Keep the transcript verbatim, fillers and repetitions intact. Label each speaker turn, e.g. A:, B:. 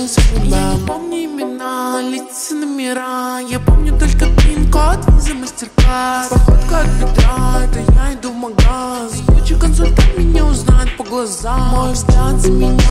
A: влюбился в тебя. Я не помню имена, лица, номера. Я помню только пин-код, виза, мастер-класс. Походка от бедра, это я иду в магаз. Куча консультант меня узнает по глазам. Мой взгляд за меня.